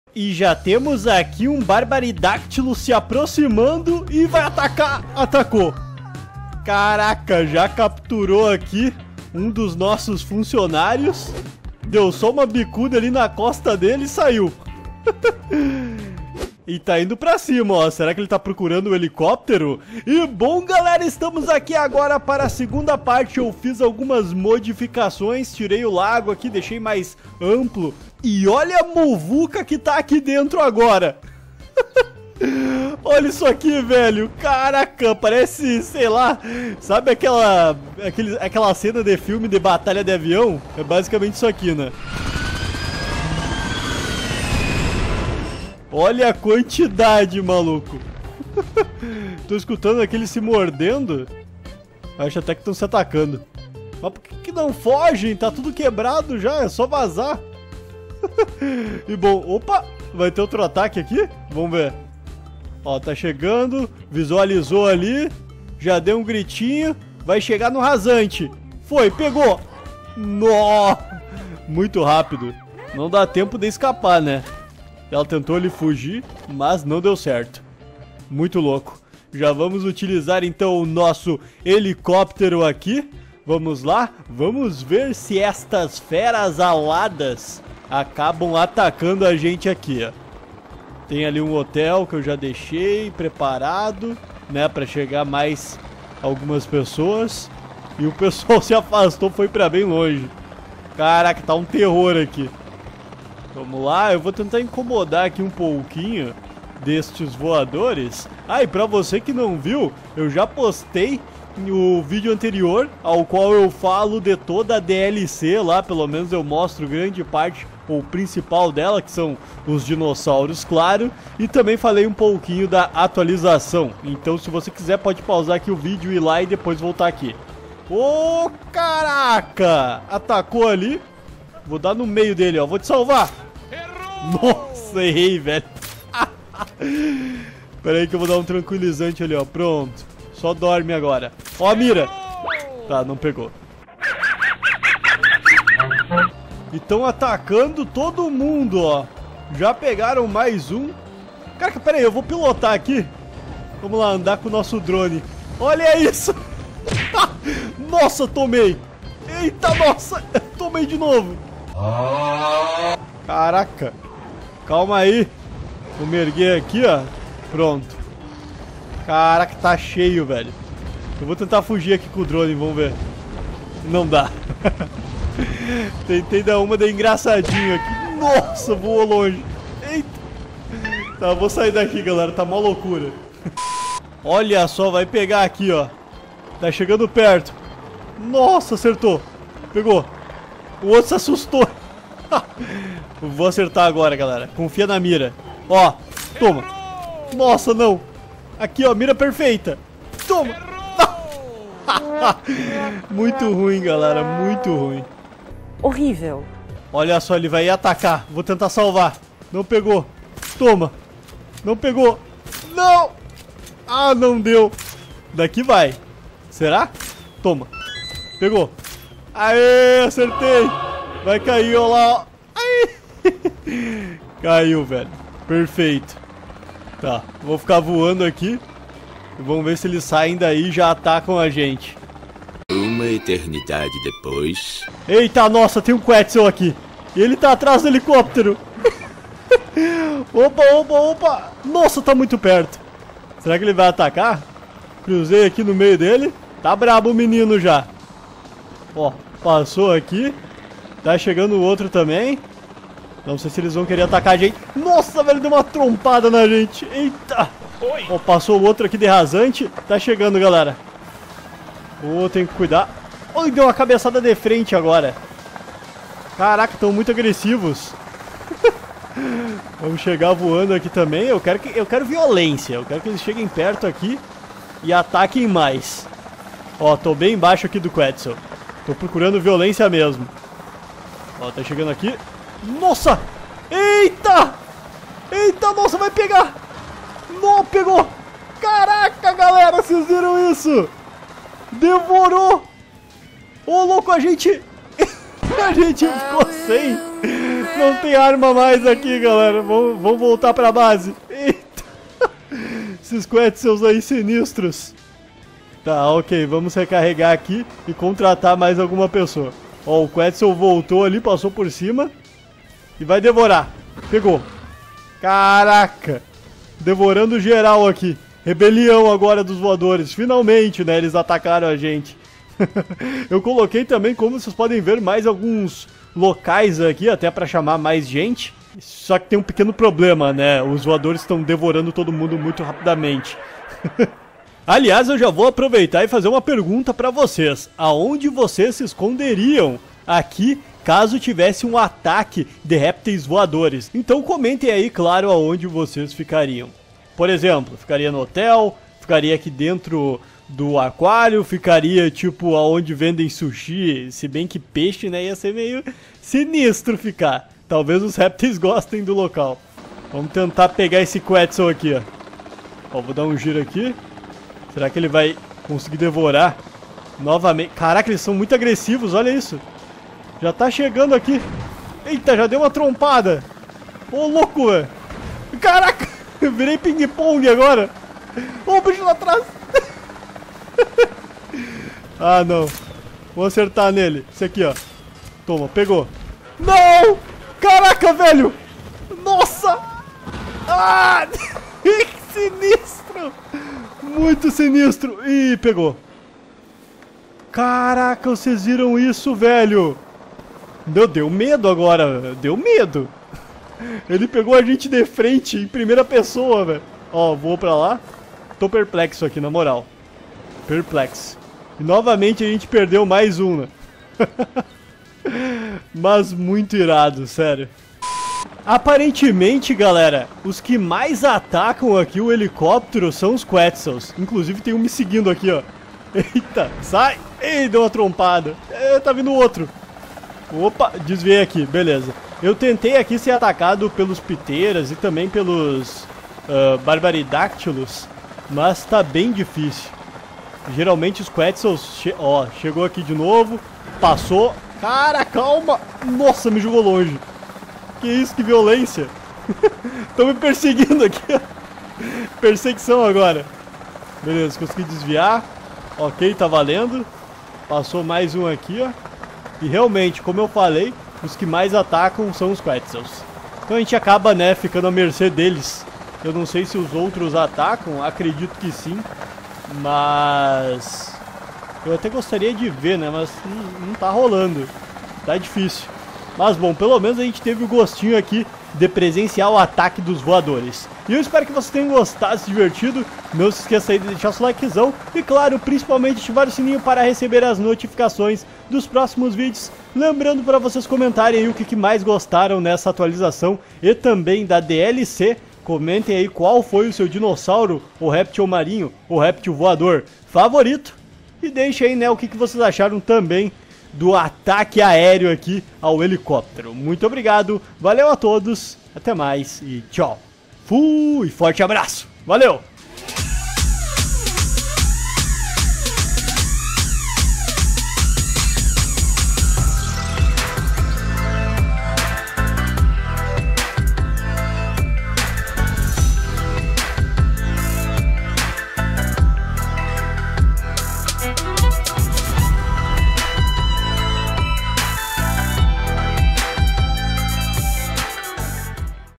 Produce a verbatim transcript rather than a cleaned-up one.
E já temos aqui um Barbaridáctilo se aproximando e vai atacar. Atacou. Caraca, já capturou aqui um dos nossos funcionários. Deu só uma bicuda ali na costa dele e saiu. E tá indo pra cima, ó. Será que ele tá procurando o helicóptero? E bom, galera, estamos aqui agora para a segunda parte. Eu fiz algumas modificações, tirei o lago aqui, deixei mais amplo. E olha a muvuca que tá aqui dentro agora. Olha isso aqui, velho. Caraca, parece, sei lá, sabe aquela, aquele, aquela cena de filme de batalha de avião? É basicamente isso aqui, né? Olha a quantidade, maluco. Tô escutando aqueles se mordendo. Acho até que estão se atacando. Mas por que, que não fogem? Tá tudo quebrado já, é só vazar. E bom, opa, vai ter outro ataque aqui? Vamos ver. Ó, tá chegando, visualizou ali, já deu um gritinho, vai chegar no rasante. Foi, pegou. Nó! Muito rápido. Não dá tempo de escapar, né? Ela tentou ali fugir, mas não deu certo. Muito louco. Já vamos utilizar então o nosso helicóptero aqui. Vamos lá, vamos ver se estas feras aladas acabam atacando a gente aqui, ó. Tem ali um hotel que eu já deixei preparado, né, pra chegar mais algumas pessoas. E o pessoal se afastou, foi pra bem longe. Caraca, tá um terror aqui. Vamos lá, eu vou tentar incomodar aqui um pouquinho destes voadores. Ah, e pra você que não viu, eu já postei o vídeo anterior, ao qual eu falo de toda a D L C lá, pelo menos eu mostro grande parte, ou principal dela, que são os dinossauros, claro. E também falei um pouquinho da atualização. Então se você quiser pode pausar aqui o vídeo, ir lá e depois voltar aqui. Ô, oh, caraca! Atacou ali. Vou dar no meio dele, ó. Vou te salvar. Errou! Nossa, errei, velho. Pera aí que eu vou dar um tranquilizante ali, ó. Pronto. Só dorme agora. Ó a mira. Tá, não pegou. E estão atacando todo mundo, ó. Já pegaram mais um. Cara, pera aí, eu vou pilotar aqui. Vamos lá, andar com o nosso drone. Olha isso. Nossa, tomei. Eita, nossa. Tomei de novo. Caraca. Calma aí. Vou me erguer aqui, ó. Pronto. Caraca, tá cheio, velho. Eu vou tentar fugir aqui com o drone, vamos ver. Não dá. Tentei dar uma de engraçadinho aqui. Nossa, voou longe. Eita. Tá, vou sair daqui, galera. Tá mó loucura. Olha só, vai pegar aqui, ó. Tá chegando perto. Nossa, acertou. Pegou. O outro se assustou. Vou acertar agora, galera. Confia na mira. Ó, toma. Nossa, não. Aqui, ó, mira perfeita. Toma. Muito ruim, galera. Muito ruim. Horrível. Olha só, ele vai atacar. Vou tentar salvar. Não pegou. Toma. Não pegou. Não. Ah, não deu. Daqui vai. Será? Toma. Pegou. Aê, acertei. Vai cair, ó lá. Ai. Caiu, velho. Perfeito. Tá, vou ficar voando aqui. E vamos ver se eles saem daí e já atacam a gente. Uma eternidade depois. Eita, nossa, tem um Quetzal aqui. E ele tá atrás do helicóptero. Opa, opa, opa. Nossa, tá muito perto. Será que ele vai atacar? Cruzei aqui no meio dele. Tá brabo o menino já. Ó, passou aqui. Tá chegando o outro também. Não sei se eles vão querer atacar a gente. Nossa, velho, deu uma trompada na gente. Eita. Ó, passou o outro aqui de rasante. Tá chegando, galera. Ô, oh, tem que cuidar. Oi, deu uma cabeçada de frente agora. Caraca, estão muito agressivos. Vamos chegar voando aqui também. Eu quero, que, eu quero violência. Eu quero que eles cheguem perto aqui e ataquem mais. Ó, tô bem embaixo aqui do Quetzal. Tô procurando violência mesmo. Ó, tá chegando aqui. Nossa! Eita! Eita, nossa, vai pegar! Não, pegou! Caraca, galera, vocês viram isso? Devorou! Ô, louco, a gente... a gente ficou sem... Não tem arma mais aqui, galera. Vamos, vamos voltar pra base. Eita. Esses Quetzals aí sinistros. Tá, ok. Vamos recarregar aqui e contratar mais alguma pessoa. Ó, o Quetzal voltou ali, passou por cima. E vai devorar. Pegou. Caraca. Devorando geral aqui. Rebelião agora dos voadores. Finalmente, né? Eles atacaram a gente. Eu coloquei também, como vocês podem ver, mais alguns locais aqui, até pra chamar mais gente. Só que tem um pequeno problema, né? Os voadores estão devorando todo mundo muito rapidamente. Aliás, eu já vou aproveitar e fazer uma pergunta pra vocês. Aonde vocês se esconderiam aqui caso tivesse um ataque de répteis voadores? Então comentem aí, claro, aonde vocês ficariam. Por exemplo, ficaria no hotel, ficaria aqui dentro do aquário, ficaria tipo aonde vendem sushi, se bem que peixe, né, ia ser meio sinistro ficar. Talvez os répteis gostem do local. Vamos tentar pegar esse Quetzal aqui, ó. Ó, vou dar um giro aqui. Será que ele vai conseguir devorar novamente? Caraca, eles são muito agressivos, olha isso. Já tá chegando aqui. Eita, já deu uma trompada. Ô, louco, velho. Caraca, eu virei ping-pong agora. Ô, o bicho lá atrás. Ah, não. Vou acertar nele. Esse aqui, ó. Toma, pegou. Não! Caraca, velho! Nossa! Ah! Que sinistro! Muito sinistro! Ih, pegou. Caraca, vocês viram isso, velho? Deu, deu medo agora. Deu medo. Ele pegou a gente de frente, em primeira pessoa, velho. Ó, vou pra lá. Tô perplexo aqui, na moral. Perplexo. E novamente a gente perdeu mais um, né? Mas muito irado, sério. Aparentemente, galera, os que mais atacam aqui o helicóptero são os Quetzals. Inclusive tem um me seguindo aqui, ó. Eita, sai! Ei, deu uma trompada. É, tá vindo outro. Opa, desviei aqui, beleza. Eu tentei aqui ser atacado pelos piteiras e também pelos uh, barbaridáctilos, mas tá bem difícil. Geralmente os Quetzals... Che ó, chegou aqui de novo. Passou. Cara, calma. Nossa, me jogou longe. Que isso, que violência. Estão me perseguindo aqui. Perseguição agora. Beleza, consegui desviar. Ok, tá valendo. Passou mais um aqui, ó. E realmente, como eu falei, os que mais atacam são os Quetzals. Então a gente acaba, né, ficando à mercê deles. Eu não sei se os outros atacam. Acredito que sim. Mas eu até gostaria de ver, né? Mas não, não tá rolando. Tá difícil. Mas bom, pelo menos a gente teve o gostinho aqui de presenciar o ataque dos voadores. E eu espero que vocês tenham gostado, se divertido. Não se esqueça aí de deixar seu likezão. E claro, principalmente ativar o sininho para receber as notificações dos próximos vídeos. Lembrando para vocês comentarem aí o que, que mais gostaram nessa atualização. E também da D L C. Comentem aí qual foi o seu dinossauro, ou réptil marinho, ou réptil voador favorito. E deixem aí, né, o que, que vocês acharam também do ataque aéreo aqui ao helicóptero. Muito obrigado, valeu a todos, até mais e tchau. Fui, forte abraço, valeu!